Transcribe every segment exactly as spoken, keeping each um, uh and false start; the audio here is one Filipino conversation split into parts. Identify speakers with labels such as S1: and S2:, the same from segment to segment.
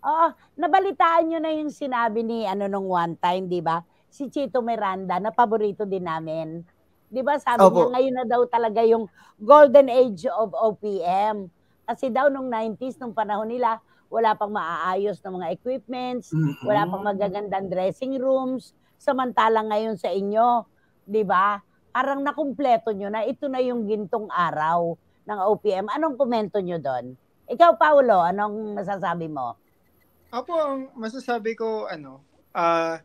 S1: Oo, nabalitaan niyo na yung sinabi ni ano nung one time, 'di ba? Si Chito Miranda na paborito din namin. 'Di ba sabi niya
S2: Opo.
S1: ngayon na daw talaga yung golden age of O P M. Kasi daw nung nineties nung panahon nila, wala pang maaayos na mga equipments, wala pang
S2: Mm.
S1: magagandang dressing rooms, samantalang ngayon sa inyo, 'di ba? Parang nakumpleto niyo na ito na yung gintong araw ng O P M. Anong komento niyo do'n? Ikaw, Paulo, anong masasabi mo?
S3: Opo, ang masasabi ko ano, ah,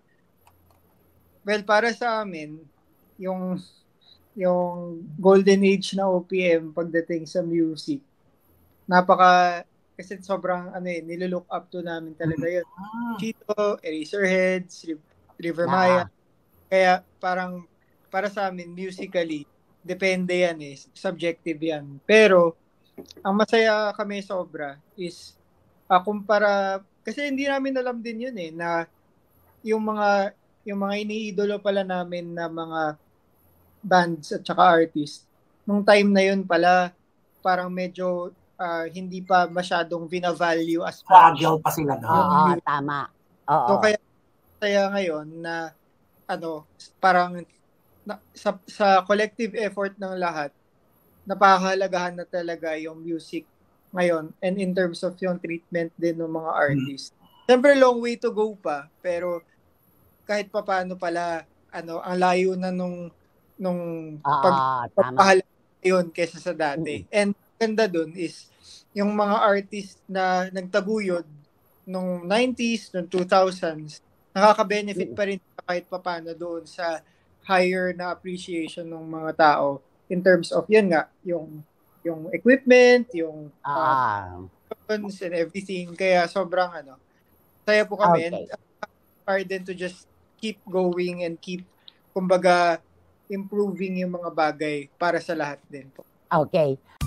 S3: well, para sa amin, yung yung golden age na O P M pagdating sa music, napaka kasi sobrang ano eh, nilo-look up to namin talaga yun.
S2: Mm.
S3: Chito, Eraserheads, River Maya.
S1: Oo.
S3: Kaya parang para sa amin musically, depende yan eh, subjective yan. Pero ang masaya kami sobra is uh, kumpara, kasi hindi namin alam din yun eh, na yung mga yung mga iniidolo pala namin na mga bands at saka artists, nung time na yun pala, parang medyo uh, hindi pa masyadong vina-value as much
S2: Struggle pa sila
S3: yung
S1: Oo,
S2: doon.
S3: music.
S1: tama.
S3: So
S1: Oo.
S3: kaya kaya ngayon na ano, parang na, sa, sa collective effort ng lahat, napahalagahan na talaga yung music ngayon and in terms of yung treatment din ng mga artists. Hmm. Siyempre long way to go pa, pero kahit pa paano pala, ano, ang layo na nung nung pag
S1: Oo, tama.
S3: pagpahalaga yun kesa sa dati.
S1: Mm.
S3: And ganda dun is yung mga artist na nagtaguyod nung nineties, nung two thousands, nakaka-benefit pa rin kahit pa paano doon sa higher na appreciation ng mga tao in terms of yun nga, yung yung equipment, yung uh,
S1: Ah.
S3: and everything. Kaya sobrang ano, saya po kami.
S1: Okay.
S3: And hard din to just keep going and keep, kumbaga, improving yung mga bagay para sa lahat din po.
S1: Okay.